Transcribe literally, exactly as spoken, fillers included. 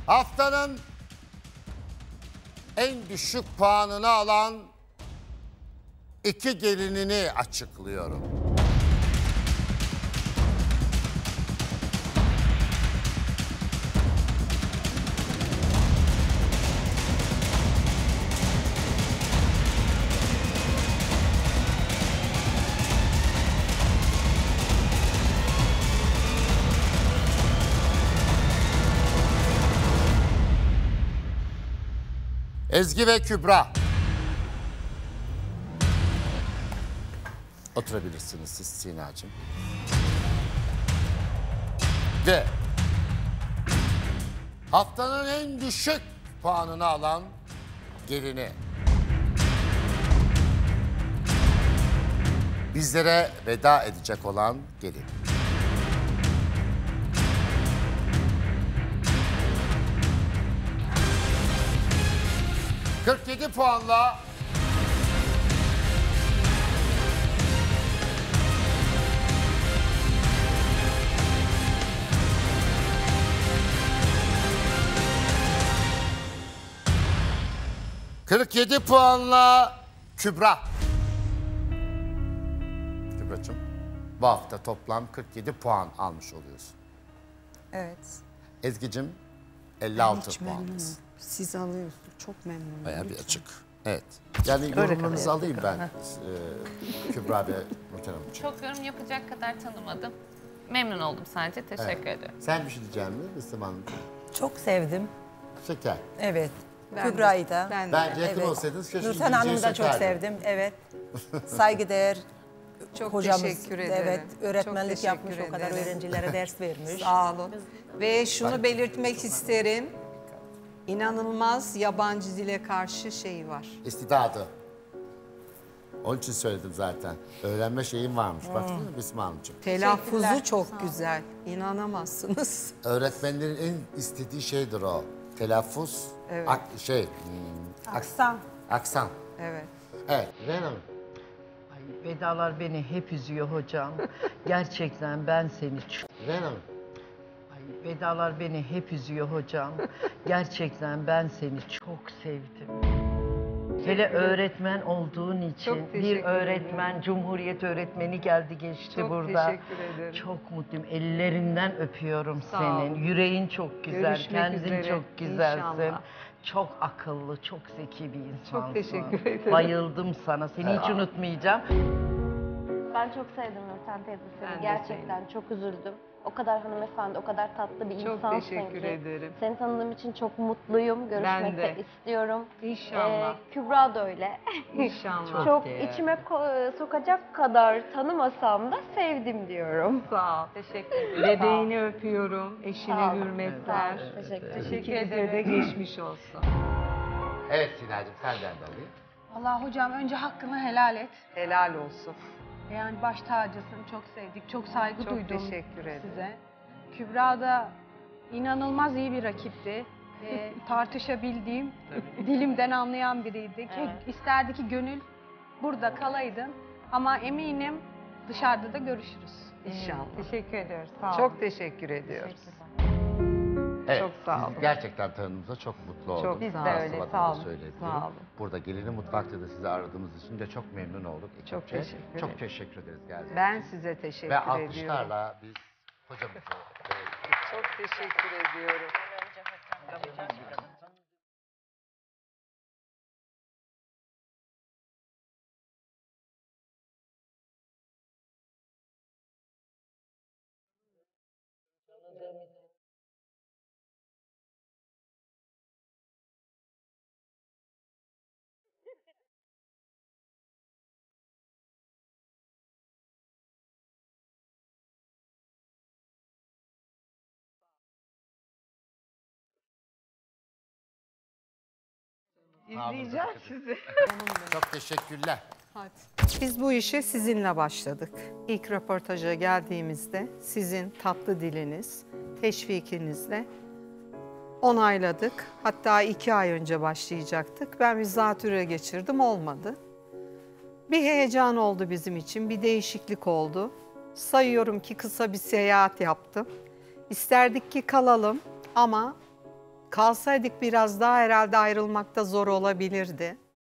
Haftanın en düşük puanını alan iki gelinini açıklıyorum. Ezgi ve Kübra. Oturabilirsiniz siz Sinacığım. Ve haftanın en düşük puanını alan gelini. Bizlere veda edecek olan gelin. kırk yedi puanla kırk yedi puanla Kübra. Kübracığım, bu hafta toplam kırk yedi puan almış oluyorsun. Evet. Ezgi'cim elli altı puandasın. Siz alıyorsunuz. Çok memnunum. Bayağı bir lütfen. açık. Evet. Yani yorumlarınızı alayım ben e, Kübra ve Nurten Hanım için. Çok yorum yapacak kadar tanımadım. Memnun oldum sadece. Teşekkür Evet. ederim. Sen bir şey diyecek misin Müslüm Hanım? Çok sevdim. Şeker. Evet. Ben Kübra'yı de, da. Ben de. Bence yakın Evet. olsaydınız keşke Nurten Hanım'ı da çok şekerdi. sevdim. Evet. Saygıdeğer Çok hocamız. teşekkür ederim. Evet. Öğretmenlik Çok yapmış. teşekkür O kadar ederim. öğrencilere ders vermiş. Sağ olun. Ve şunu belirtmek isterim. İnanılmaz yabancı dile karşı şey var. İstidadı. Onun için söyledim zaten. Öğrenme şeyim varmış. Hmm. Baksana Müslüm Hanımcığım. Telaffuzu çok güzel. İnanamazsınız. Öğretmenlerin en istediği şeydir o. Telaffuz, Evet. ak, şey, hmm, ak- Aksan. aksan. Evet. Evet, Reyhan Hanım. Ay, vedalar beni hep üzüyor hocam. Gerçekten ben seni çok... Reyhan Hanım. Ay, vedalar beni hep üzüyor hocam. Gerçekten ben seni çok sevdim. Hele öğretmen olduğun için Çok bir teşekkür öğretmen, ederim. Cumhuriyet öğretmeni geldi geçti Çok burada. teşekkür ederim. Çok mutluyum. Ellerinden öpüyorum Sağ senin. olun. Yüreğin çok güzel, Görüşmek kendin üzere, çok güzelsin. inşallah. Çok akıllı, çok zeki bir insansın. teşekkür ederim. Bayıldım sana. Seni hiç unutmayacağım. Ben çok sevdim Nurten teyze seni. Ben de Gerçekten çok üzüldüm. O kadar hanımefendi, o kadar tatlı bir Çok insansın teşekkür ki. ederim. Seni tanıdığım için çok mutluyum. Görüşmek de. de istiyorum. İnşallah. Ee, Kübra da öyle. İnşallah. çok değerli. içime ko- sokacak kadar tanımasam da sevdim diyorum. Sağ ol. Teşekkür ederim. Bebeğini öpüyorum. Eşine Sağ ol. hürmetler. Sağ ol. Teşekkür ederim. İkinize de geçmiş olsun. Evet Sinacığım, senden de alayım. Allah hocam önce hakkını helal et. Helal olsun. Yani baş tacısın, çok sevdik, çok saygı Çok duydum teşekkür ederim. size. Kübra da inanılmaz iyi bir rakipti. Ee, tartışabildiğim, dilimden anlayan biriydi. Ki isterdi ki gönül burada kalaydın. Ama eminim dışarıda da görüşürüz. İnşallah. Teşekkür ediyoruz. Sağ olun. Çok teşekkür ediyoruz. Evet, Çok sağ biz olun. gerçekten tanıdığımıza çok mutlu olduk. Çok Biz de Aslında öyle, adına sağ olun. söylediğim. Sağ olun. Burada gelini mutfakta da sizi aradığımız için de çok memnun olduk. Çok ekipçe. teşekkür Çok ederim. teşekkür ederiz geldiğiniz Ben için. size teşekkür Ve ediyorum. alkışlarla biz hocamızı e, Çok teşekkür ediyorum. İzleyeceğim sizi. çok teşekkürler. Biz bu işe sizinle başladık. İlk röportaja geldiğimizde sizin tatlı diliniz, teşvikinizle onayladık. Hatta iki ay önce başlayacaktık. Ben bir zatürre geçirdim, olmadı. Bir heyecan oldu bizim için, bir değişiklik oldu. Sayıyorum ki kısa bir seyahat yaptım. İsterdik ki kalalım ama Kalsaydık biraz daha herhalde ayrılmakta zor olabilirdi.